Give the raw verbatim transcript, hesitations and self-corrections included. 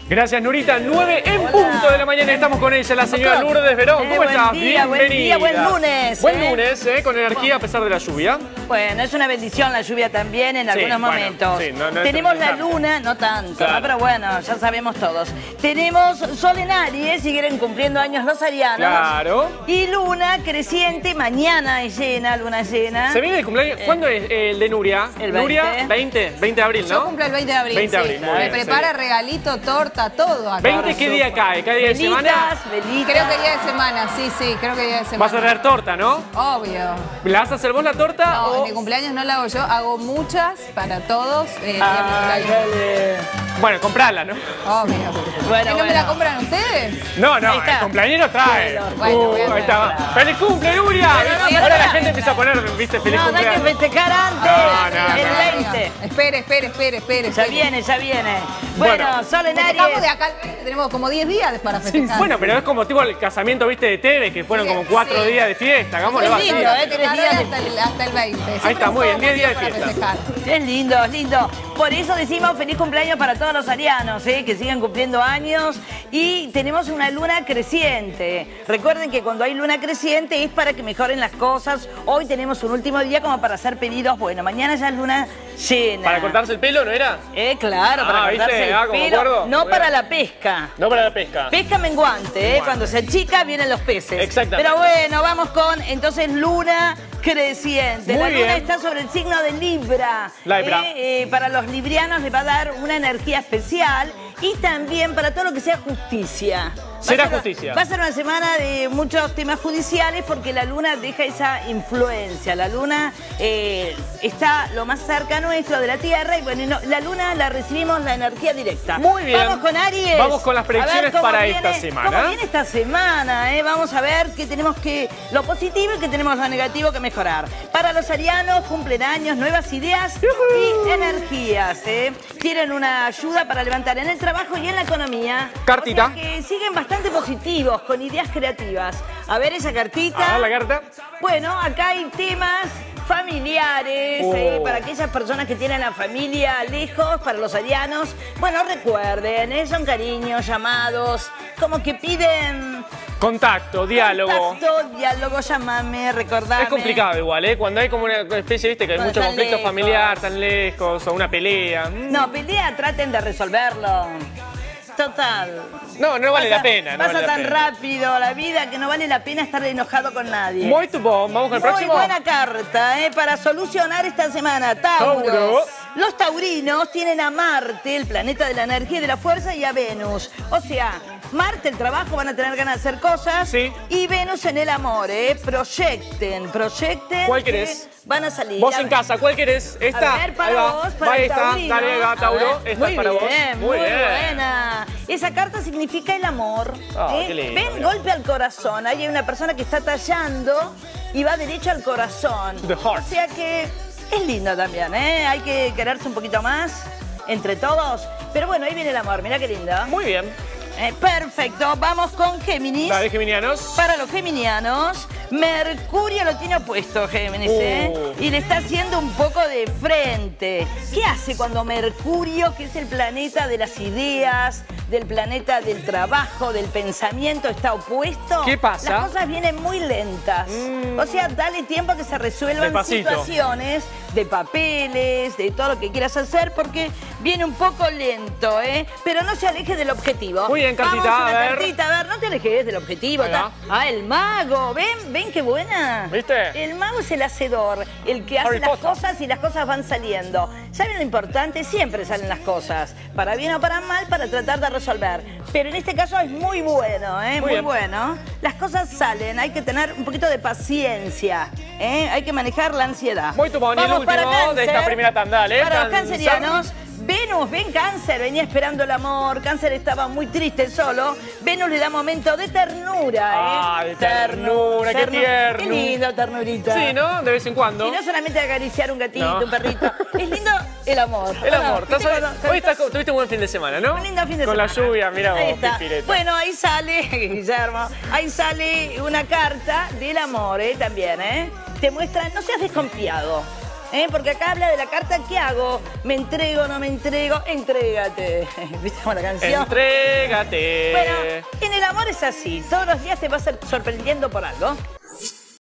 Gracias, Nurita. nueve en Hola. punto de la mañana. Estamos con ella, la señora Lourdes Verón. ¿Cómo eh, estás? Día, Bienvenida. Buen día, buen lunes. Buen eh. lunes, eh, con energía a pesar de la lluvia. Bueno, es una bendición la lluvia también en sí, algunos bueno, momentos. sí, no, no Tenemos la luna, no tanto, claro. ¿no? Pero bueno, ya sabemos todos. Tenemos Sol en Aries, siguen cumpliendo años los arianos. Claro. Y luna creciente, mañana es llena, luna llena. ¿Se viene el cumpleaños? Eh, ¿Cuándo es el de Nuria? El veinte. Nuria, veinte, veinte de abril, ¿no? Yo cumplo el veinte de abril, veinte de sí. abril, muy Me bien, prepara sí. regalito, torta, todo acá. ¿veinte qué día cae? ¿Cada día de Velitas, semana? Velitas. Creo que día de semana, sí, sí, creo que día de semana. Vas a traer torta, ¿no? Obvio. ¿La vas a hacer vos la torta? No, o... en mi cumpleaños no la hago yo, hago muchas para todos. Eh, ah, bueno, comprala, ¿no? Obvio. Bueno, ¿Y no bueno. me la compran ustedes? No, no, el cumpleañero trae. Bueno, uh, bueno, ahí está. bueno. ¡Feliz cumple, Nuria! No, no, Ahora no, la gente empieza a poner, viste, feliz no, cumpleaños. No, hay que festejar antes. No, no, el no, veinte. Espere, espere, espere, espere. Ya viene, ya viene. Bueno, Bueno. Sol en Festejamos Aries. de acá al veinte, tenemos como diez días para festejar. Bueno, pero es como tipo el casamiento, viste, de Teve, que fueron Sí, como cuatro sí. días de fiesta. Hagámoslo Es así. lindo, ¿eh? Tres días de- hasta el, hasta el veinte. Ahí está, muy bien, diez días de para fiesta. festejar. Es lindo, es lindo. Por eso decimos feliz cumpleaños para todos los arianos, ¿eh? Que sigan cumpliendo años. Y tenemos una luna creciente. Recuerden que cuando hay luna creciente es para que mejoren las cosas. Hoy tenemos un último día como para hacer pedidos. Bueno, mañana ya es luna llena. ¿Para cortarse el pelo, no era? Eh, claro, para Ah, cortarse ¿viste? el Ah, como pelo. acuerdo. No Muy para bien. la pesca. No para la pesca. Pesca menguante, ¿eh? Menguante. Cuando se achica vienen los peces. Exactamente. Pero bueno, vamos con entonces luna creciente. Muy la luna bien. está sobre el signo de Libra. Libra. ¿eh? Eh, para los librianos les va a dar una energía especial y también para todo lo que sea justicia. Será Va a ser- justicia. Va a ser una semana de muchos temas judiciales porque la luna deja esa influencia. La luna eh, está lo más cerca nuestro de la Tierra y bueno, y no- la luna la recibimos la energía directa. Muy bien. Vamos con Aries. Vamos con las A ver predicciones cómo para viene- esta semana. ¿Cómo viene esta semana? eh? Vamos a ver qué tenemos que, lo positivo y qué tenemos lo negativo que mejorar. Para los arianos, cumplen años, nuevas ideas y energías. ¿eh? Tienen una ayuda para levantar en el trabajo y en la economía. Cartita. O sea que siguen bastante positivos, con ideas creativas. A ver esa cartita. A ver la carta. Bueno, acá hay temas familiares, Oh. eh, para aquellas personas que tienen la familia lejos, para los arianos. Bueno, recuerden, eh, son cariños, llamados, como que piden Contacto, diálogo. contacto, diálogo, llamame, recordame. Es complicado igual, ¿eh? Cuando hay como una especie, viste, que hay Cuando mucho están conflicto lejos. familiar, tan lejos, o una pelea. Mm. No, pelea, traten de resolverlo. Total. No, no vale Pasa- la pena. No Pasa vale la tan pena. rápido la vida que no vale la pena estar enojado con nadie. Muy tu bom. Vamos con el Muy próximo. buena carta, ¿eh? Para solucionar esta semana. Tauro. Tauro. Los taurinos tienen a Marte, el planeta de la energía y de la fuerza, y a Venus. O sea, Marte, el trabajo, van a tener ganas de hacer cosas. Sí. Y Venus en el amor, ¿eh? Proyecten, proyecten. ¿Cuál que querés? Van a salir. Vos A en ver. casa, ¿cuál querés? Esta. A ver, para Ahí va. vos, para Ahí el está. taurino. Dale, va, A Tauro. ver. Esta muy es para bien, vos. Muy buena. Esa carta significa el amor. Ah, ¿eh? qué lindo, Ven, mira. golpe al corazón. Ahí hay una persona que está tallando y va derecho al corazón. The heart. O sea que es lindo también, ¿eh? Hay que quererse un poquito más entre todos. Pero bueno, ahí viene el amor. Mirá qué lindo. Muy bien. Eh, perfecto. Vamos con Géminis. Dale, geminianos. Para los geminianos, Mercurio lo tiene opuesto, Géminis, ¿eh? Uh. Y le está haciendo un poco de frente. ¿Qué hace cuando Mercurio, que es el planeta de las ideas, del planeta del trabajo, del pensamiento, está opuesto? ¿Qué pasa? Las cosas vienen muy lentas. Mm. O sea, dale tiempo a que se resuelvan Despacito. situaciones de papeles, de todo lo que quieras hacer, porque viene un poco lento, ¿eh? Pero no se aleje del objetivo. Muy bien, cartita, Vamos, una a ver. cartita, a ver, no te alejes del objetivo. Ahí ta- va. Ah, el mago, ven, ven qué buena. ¿Viste? El mago es el hacedor, el que hace Harry las Potter. cosas y las cosas van saliendo. ¿Saben lo importante? Siempre salen las cosas, para bien o para mal, para tratar de resolver. Pero en este caso es muy bueno, ¿eh? Muy Muy, bien. bueno. Las cosas salen, hay que tener un poquito de paciencia, ¿eh? Hay que manejar la ansiedad. Muy tu bom, y el Vamos para último de esta Cáncer. primera tanda, dale. Para los Cáncer. cancerianos, Venus, ven Cáncer, venía esperando el amor, Cáncer estaba muy triste solo, Venus le da momento de ternura, ¿eh? Ah, de ternura, qué tierno. Qué lindo, ternurita. Sí, ¿no? De vez en cuando. Y no solamente acariciar un gatito, No. un perrito, es lindo el amor. El ¿o no? amor. ¿Viste ¿Estás hoy, cuando- hoy estás- tuviste un buen fin de semana, ¿no? Un lindo fin de Con semana. la lluvia, mira vos, Ahí está. Pipireta. Bueno, ahí sale, Guillermo, ahí sale una carta del amor, ¿eh? También, ¿eh? Te muestra, no seas desconfiado. ¿eh? Porque acá habla de la carta, ¿qué hago? ¿Me entrego, no me entrego? Entrégate. ¿Viste como la canción? Entrégate. Bueno, en el amor es así. Todos los días te vas sorprendiendo por algo.